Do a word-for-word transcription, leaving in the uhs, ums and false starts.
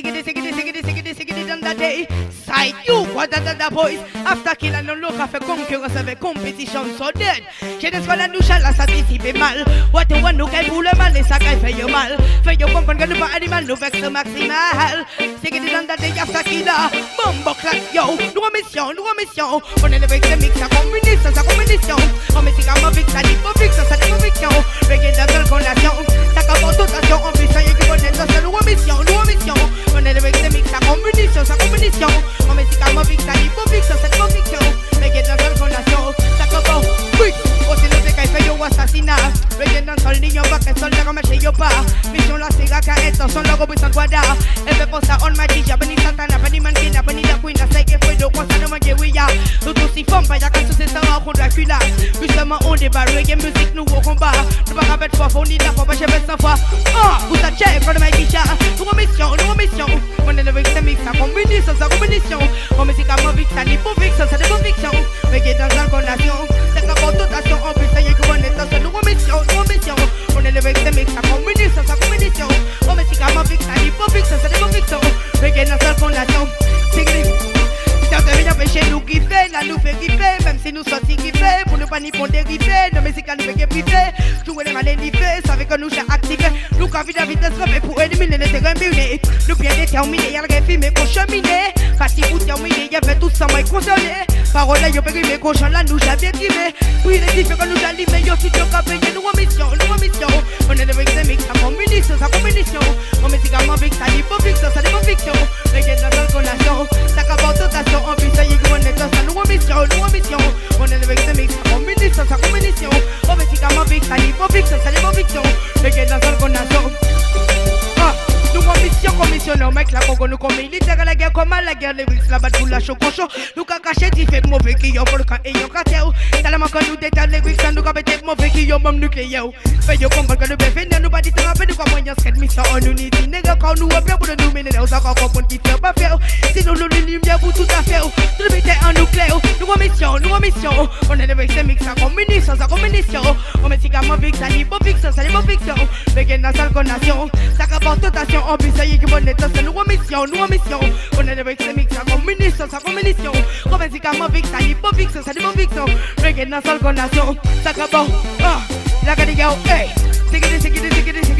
Siggity, siggity, siggity, siggity, siggity, done that day. Side you, what the the boys. After kill and no look after concurrence avec compétition so dead. J'ai des fois la nous chala ça t'y mal. What the one who can pull a mal, les sacs fait yo mal. Fait yo comprendre que nous pas animal, nous vexe maximal. Siggity, done that day, after killer. Bombo clap, yo, nous mission, nous mission. On est le vexe mix, ça communiste, ça communition. On met si comme fixe, ça dit pas fixe, ça dit pas fiction. Reggae dans seule condamnation. Ça commence toute action, en plus ça y est qui connaît ça, c'est nous mission, nous mission. On est le vexe mix, ça communition, ça communition. On met si comme fixe, ça dit pas fixe, ça dit pas fiction. Reggae dans seule condamnation. Ça commence, oui. Aussi nous c'est qu'il fait yo assassinat. Reggae dans seul ligne, on va que soldat comme chez yo pas. Mission la sera qu'à être son logo pour son guada. Et fait pour ça, on m'a dit, j'ai béni Santana, béni Mankina, béni la Queen, la Seke Fredo, quoi ça ne m'a dit oui ya. Tout aussi femme, pas y'a qu'à tous ces sarats contre Dracula. Justement, on débat, reggae musique, nous au combat. Nous pas rappeler fois, on dit la fois, pas chez sans fois. Ah, vous ça check, quand ma guicha. Nous remission, nous remission. On est le vexe mix, ça communiste, ça communition. On met si comme un fixe, ça n'est pas fixe, ça n'est pas fiction. Reggae dans la condamnation. C'est la connotation, en plus ça y est que on est dans ce nous remission, nous remission. On est le vexe mix, ça communiste, ça communition. On met si comme un fixe, ça n'est pas fixe, ça n'est pas fiction. Reggae dans la condamation. C'est grave. Certains viennent chez nous qui fait, là nous fait kiffer, même si nous sortis kiffer, pour ne pas ni pour dériver, nos musiques nous fait priver, jouer les malins l'effet, savez que nous sommes actifés, nous quand vite à vitesse mais pour éliminer les terrains brûlés, nous bien déterminés, y'a le filmé pour cheminer, parce que vous terminez, y'a fait tout ça, moi concerné, parole là, y'a périmé, cochon là, nous j'avais primé, puis les différents que nous allumés, y'a tout le cap, y'a nous en mission, nous en mission, on est des vexés mix, ça communition, ça communition, on met également fixe, ça dit pas fiction, ça dit pas fiction, reggae dans la relation, ça capte rotation. On vit ça y est qu'on est dans sa nouvelle mission, nouvelle mission. On est avec ce mix, ça communition, ça communition. On veut si comment fixe, ça n'est pas fiction, ça n'est pas fiction. Reggae dans sa condamnation. Ah, nous en mission, commissionnons, mec, la congo nous comme militaire à la guerre, comme à la guerre, les risques, la batte pour la chococho. Nous qu'à cacher, t'y fait mauvais qui y'en volcan et y'en cartel. Tellement que nous détaillons les risques, nous qu'à péter mauvais qui y'en bombe nucléaire. Fait y'en comprendre que nous bénéficions, nous pas dit tant après, nous comme moyen, cette mission, on nous dit, nègre, quand nous appelons pour nous mener, nous encore comprendre qui fait pas faire. Sinon, nous nous lumière pour tout à faire. Tout le métier en nucléaire. Nous en mission, nous en mission. On est avec ces mix, ça communition, ça communition. On met si comme fixe, ça n'est pas fiction, ça n'est pas fiction. Reggae dans sa condamnation. Ça capte rotation, en plus ça y est que bon est dans nous en mission, nous en mission. On est avec ces mix, ça communition, ça communition. On met si comme fixe, ça n'est pas fiction, ça n'est pas fiction. Reggae dans sa condamation. Ça capte, ah, la gadiga, hey. Siggity, siggity, siggity,